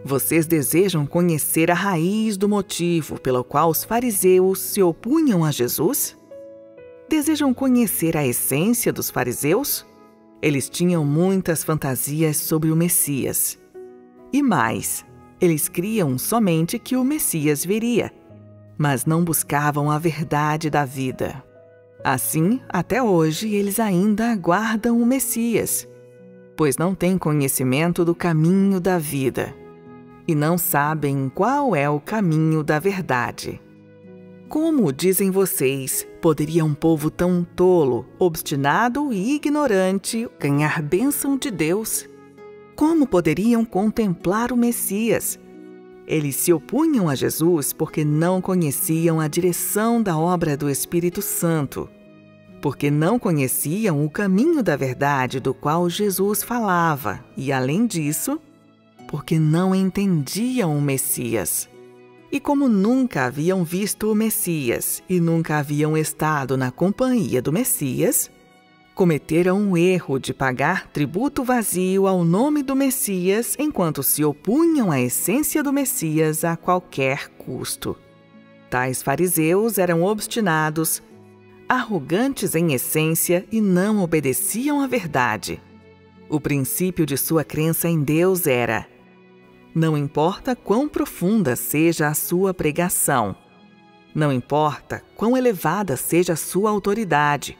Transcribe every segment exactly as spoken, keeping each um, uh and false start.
Vocês desejam conhecer a raiz do motivo pelo qual os fariseus se opunham a Jesus? Desejam conhecer a essência dos fariseus? Eles tinham muitas fantasias sobre o Messias. E mais, eles criam somente que o Messias viria, mas não buscavam a verdade da vida. Assim, até hoje, eles ainda aguardam o Messias, pois não têm conhecimento do caminho da vida e não sabem qual é o caminho da verdade. Como, dizem vocês, poderia um povo tão tolo, obstinado e ignorante ganhar bênção de Deus? Como poderiam contemplar o Messias? Eles se opunham a Jesus porque não conheciam a direção da obra do Espírito Santo, porque não conheciam o caminho da verdade do qual Jesus falava e, além disso, porque não entendiam o Messias. E como nunca haviam visto o Messias e nunca haviam estado na companhia do Messias, cometeram o erro de pagar tributo vazio ao nome do Messias enquanto se opunham à essência do Messias a qualquer custo. Tais fariseus eram obstinados, arrogantes em essência e não obedeciam à verdade. O princípio de sua crença em Deus era: não importa quão profunda seja a sua pregação, não importa quão elevada seja a sua autoridade,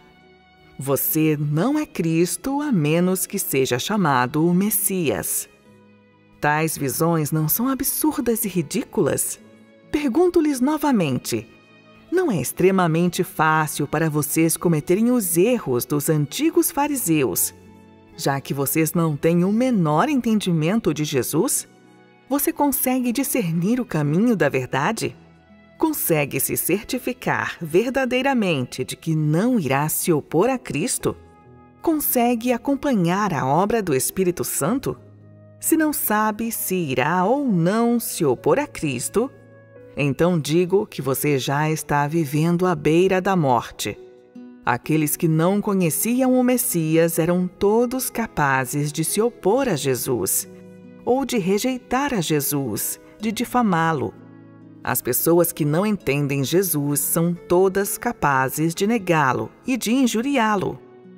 você não é Cristo a menos que seja chamado o Messias. Tais visões não são absurdas e ridículas? Pergunto-lhes novamente: não é extremamente fácil para vocês cometerem os erros dos antigos fariseus, já que vocês não têm o menor entendimento de Jesus? Você consegue discernir o caminho da verdade? Consegue se certificar verdadeiramente de que não irá se opor a Cristo? Consegue acompanhar a obra do Espírito Santo? Se não sabe se irá ou não se opor a Cristo, então digo que você já está vivendo à beira da morte. Aqueles que não conheciam o Messias eram todos capazes de se opor a Jesus, ou de rejeitar a Jesus, de difamá-lo. As pessoas que não entendem Jesus são todas capazes de negá-lo e de injuriá-lo.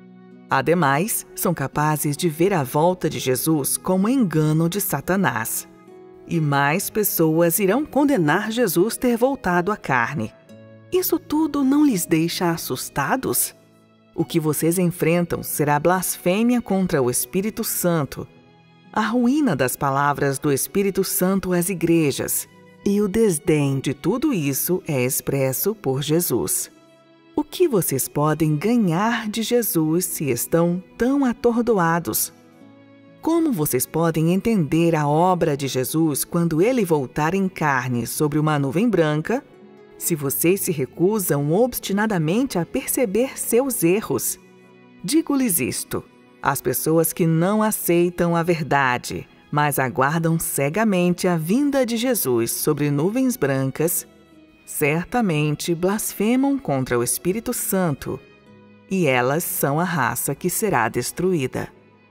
Ademais, são capazes de ver a volta de Jesus como engano de Satanás. E mais pessoas irão condenar Jesus ter voltado à carne. Isso tudo não lhes deixa assustados? O que vocês enfrentam será blasfêmia contra o Espírito Santo, a ruína das palavras do Espírito Santo às igrejas, e o desdém de tudo isso é expresso por Jesus. O que vocês podem ganhar de Jesus se estão tão atordoados? Como vocês podem entender a obra de Jesus quando ele voltar em carne sobre uma nuvem branca, se vocês se recusam obstinadamente a perceber seus erros? Digo-lhes isto: as pessoas que não aceitam a verdade, mas aguardam cegamente a vinda de Jesus sobre nuvens brancas, certamente blasfemam contra o Espírito Santo, e elas são a raça que será destruída.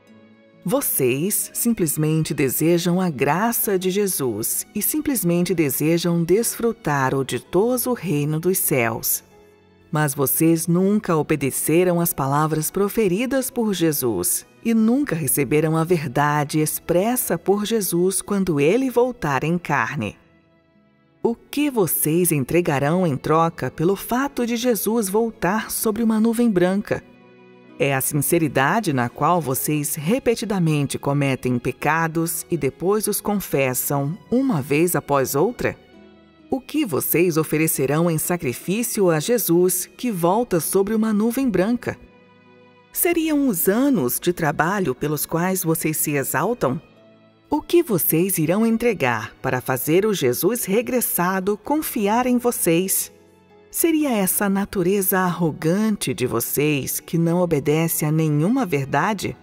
Vocês simplesmente desejam a graça de Jesus e simplesmente desejam desfrutar o ditoso reino dos céus. Mas vocês nunca obedeceram às palavras proferidas por Jesus e nunca receberam a verdade expressa por Jesus quando ele voltar em carne. O que vocês entregarão em troca pelo fato de Jesus voltar sobre uma nuvem branca? É a sinceridade na qual vocês repetidamente cometem pecados e depois os confessam uma vez após outra? O que vocês oferecerão em sacrifício a Jesus que volta sobre uma nuvem branca? Seriam os anos de trabalho pelos quais vocês se exaltam? O que vocês irão entregar para fazer o Jesus regressado confiar em vocês? Seria essa natureza arrogante de vocês que não obedece a nenhuma verdade?